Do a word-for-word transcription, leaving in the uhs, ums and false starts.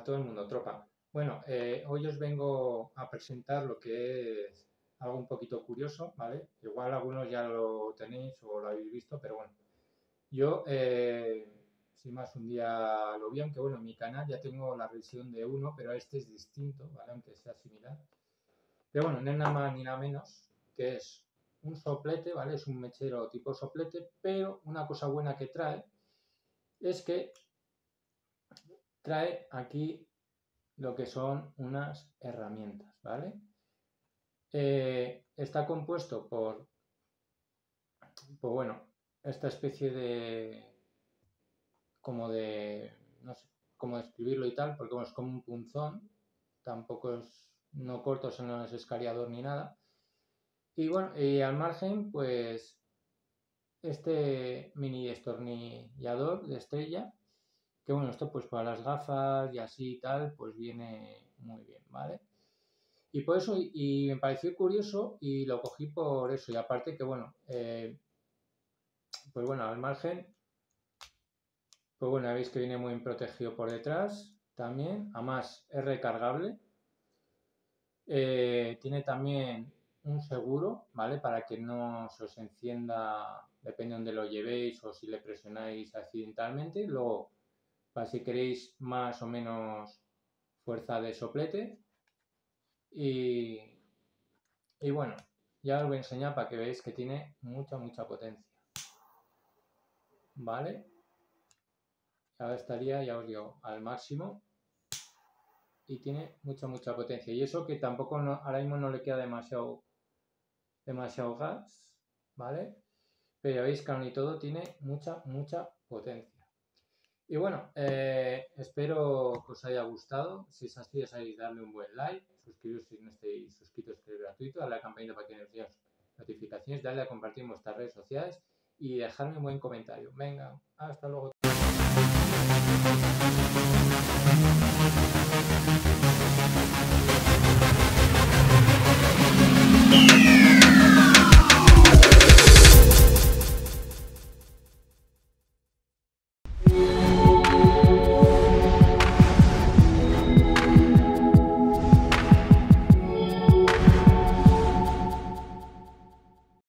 a todo el mundo, tropa. Bueno, eh, hoy os vengo a presentar lo que es algo un poquito curioso, ¿vale? Igual algunos ya lo tenéis o lo habéis visto, pero bueno. Yo, eh, sin más, un día lo vi, aunque bueno, en mi canal ya tengo la versión de uno, pero este es distinto, ¿vale? Aunque sea similar. Pero bueno, no es nada más ni nada menos que es un soplete, ¿vale? Es un mechero tipo soplete, pero una cosa buena que trae es que trae aquí lo que son unas herramientas, ¿vale? Eh, está compuesto por, pues bueno, esta especie de, como de, no sé cómo describirlo y tal, porque bueno, es como un punzón, tampoco es, no corto, o sea, no es escariador ni nada. Y bueno, y al margen, pues, este mini destornillador de estrella, que bueno, esto pues para las gafas y así y tal, pues viene muy bien, ¿vale? Y por eso, y me pareció curioso y lo cogí por eso. Y aparte que, bueno, eh, pues bueno, al margen, pues bueno, ya veis que viene muy bien protegido por detrás también. Además, es recargable. Eh, tiene también un seguro, ¿vale? Para que no se os encienda, depende de donde lo llevéis o si le presionáis accidentalmente. Luego, para si queréis más o menos fuerza de soplete. Y, y bueno, ya os voy a enseñar para que veáis que tiene mucha, mucha potencia. ¿Vale? Ahora estaría, ya os digo, al máximo. Y tiene mucha, mucha potencia. Y eso que tampoco no, ahora mismo no le queda demasiado, demasiado gas, ¿vale? Pero ya veis que aún y todo tiene mucha, mucha potencia. Y bueno, eh, espero que os haya gustado. Si es así, ya sabéis, darle un buen like, suscribiros si no estáis suscritos, que es gratuito, darle a la campanita para que os lleguen notificaciones, darle a compartir en vuestras redes sociales y dejarme un buen comentario. Venga, hasta luego.